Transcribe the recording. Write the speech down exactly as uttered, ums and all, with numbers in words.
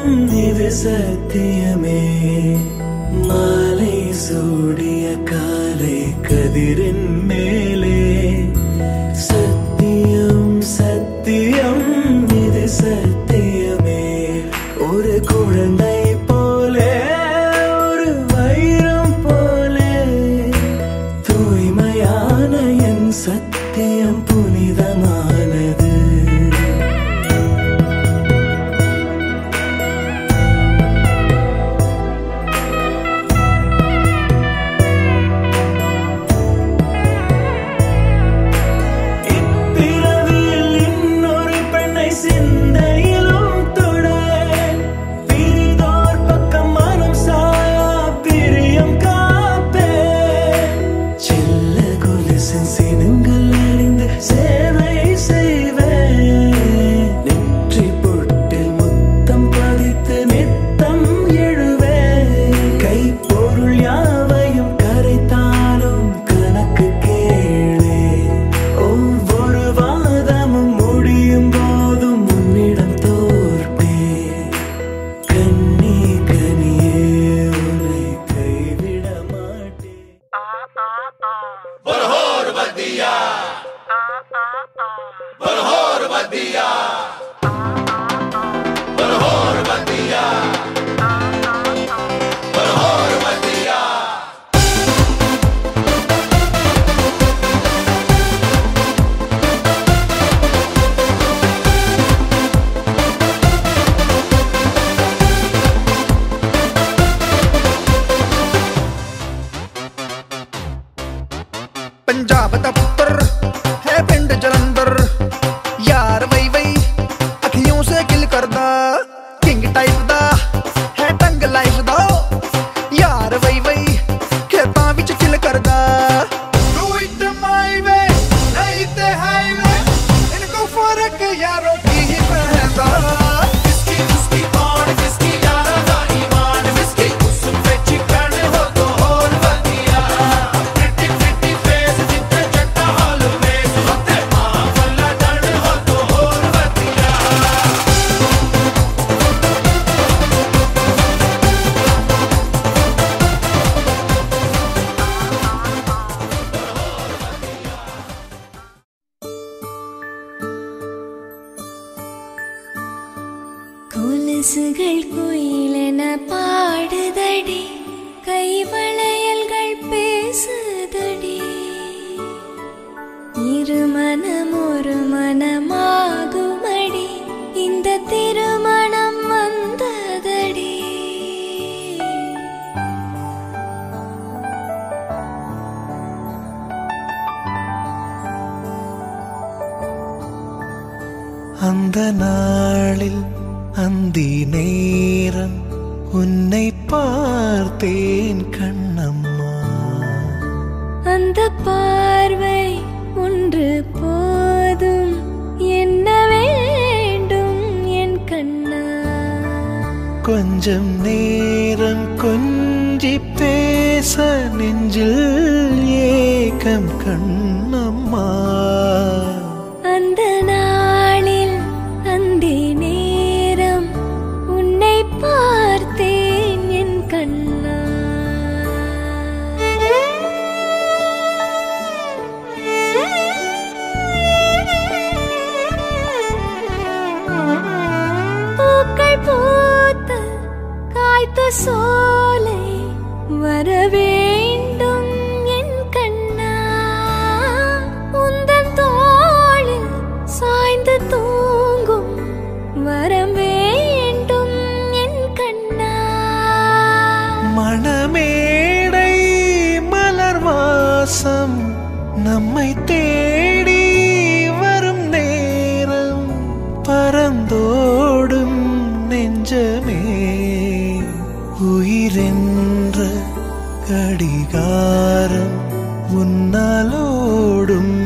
இது சத்தியமே. மாலை சூடிய காலை கதிரின் மேலே சத்தியம் சத்தியம் இது சத்தியமே. ஒரு குழந்தை போலே ஒரு வைரம் போலே தூய்மையான என் சத்தியம் புனிதமானது. पंजाब दा पुत्र है पिंड जलंधर, यार वही वही अखियों से किल करदा, किंग टाइप दा है टंग लाइफ दा, यार वही वही खेतां विच चिल करदा। Do it my way नहीं ते हाईवे, इनको फर्क यारों की ही पहनदा। किसकी किसकी कौन किसकी यारा दा ईमान, किसकी कुसुम पे चिकन हो तो और बदिया। प्रिटी प्रिटी फेस जितने जट्टा हाल में सुनते माँ फल्ला डर हो तो और बदिया। கொலுசுகள் குயிலென பாடுதடி, கைவளையல்கள் பேசுதடி, இரு மனம் ஒரு மனமாகுமடி, இந்த திருமணம் வந்ததடி. அந்த நாளில் அந்தி நேரம் உன்னை பார்த்தேன் கண்ணம்மா. அந்த பார்வை ஒன்று போதும், என்ன வேண்டும் என் கண்ணா. கொஞ்சம் நேரம் கொஞ்சி பேச நெஞ்சில் ஏக்கம் கண்ணம்மா. அந்த நாளில் அந்தி நேரம் உன்னை பார்த்தேன் என் கண்ணா. பூக்கள் பூத்த காய்த்த சோலை வர வேண்டும் என் கண்ணா. உந்தன் தோளில் சாய்ந்து தூங்கும் வரம் வேண்டும் என் கண்ணா. மணமேடை மலர் வாசம் நம்மை தேடி வரும் நேரம், பறந்தோடும் நெஞ்சமே உயிரென்ற கடிகாரம் உன்னாலோடும்